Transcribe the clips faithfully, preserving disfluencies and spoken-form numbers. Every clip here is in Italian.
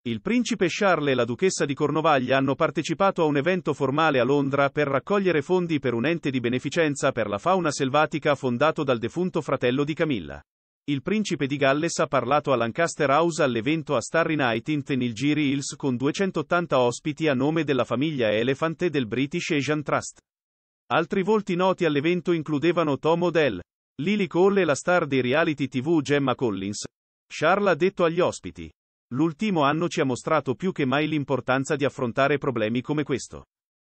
Il principe Charles e la duchessa di Cornovaglia hanno partecipato a un evento formale a Londra per raccogliere fondi per un ente di beneficenza per la fauna selvatica fondato dal defunto fratello di Camilla. Il principe di Galles ha parlato a Lancaster House all'evento a Starry Night in Tenilgiri Hills con duecentottanta ospiti a nome della famiglia Elephant e del British Asian Trust. Altri volti noti all'evento includevano Tom Odell, Lily Cole e la star dei reality tivù Gemma Collins. Charles ha detto agli ospiti: "L'ultimo anno ci ha mostrato più che mai l'importanza di affrontare problemi come questo.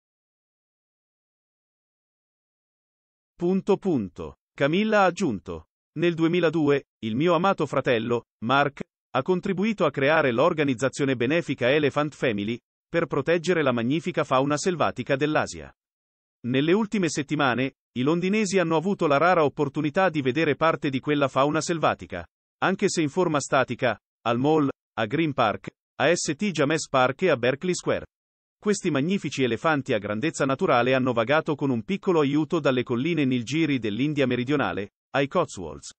Punto punto. Camilla ha aggiunto: "Nel duemiladue, il mio amato fratello, Mark, ha contribuito a creare l'organizzazione benefica Elephant Family, per proteggere la magnifica fauna selvatica dell'Asia. Nelle ultime settimane, i londinesi hanno avuto la rara opportunità di vedere parte di quella fauna selvatica, anche se in forma statica, al Mall, a Green Park, a Saint James Park e a Berkeley Square. Questi magnifici elefanti a grandezza naturale hanno vagato con un piccolo aiuto dalle colline Nilgiri dell'India meridionale, ai Cotswolds,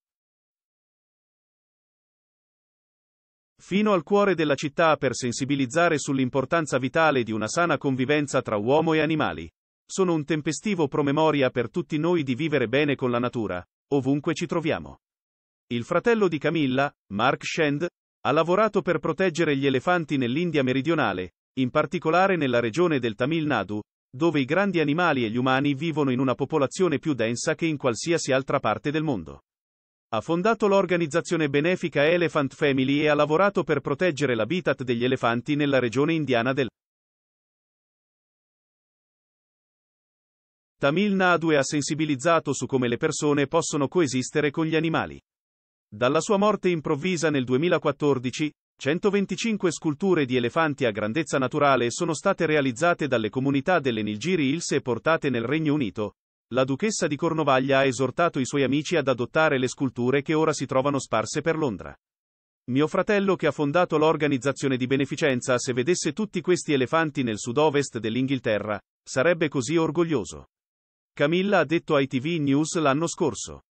fino al cuore della città per sensibilizzare sull'importanza vitale di una sana convivenza tra uomo e animali. Sono un tempestivo promemoria per tutti noi di vivere bene con la natura, ovunque ci troviamo." Il fratello di Camilla, Mark Shand, ha lavorato per proteggere gli elefanti nell'India meridionale, in particolare nella regione del Tamil Nadu, dove i grandi animali e gli umani vivono in una popolazione più densa che in qualsiasi altra parte del mondo. Ha fondato l'organizzazione benefica Elephant Family e ha lavorato per proteggere l'habitat degli elefanti nella regione indiana del Tamil Nadu e ha sensibilizzato su come le persone possono coesistere con gli animali. Dalla sua morte improvvisa nel duemilaquattordici, centoventicinque sculture di elefanti a grandezza naturale sono state realizzate dalle comunità delle Nilgiri Hills e portate nel Regno Unito. La duchessa di Cornovaglia ha esortato i suoi amici ad adottare le sculture che ora si trovano sparse per Londra. "Mio fratello che ha fondato l'organizzazione di beneficenza, se vedesse tutti questi elefanti nel sud-ovest dell'Inghilterra, sarebbe così orgoglioso." Camilla ha detto ai T V News l'anno scorso.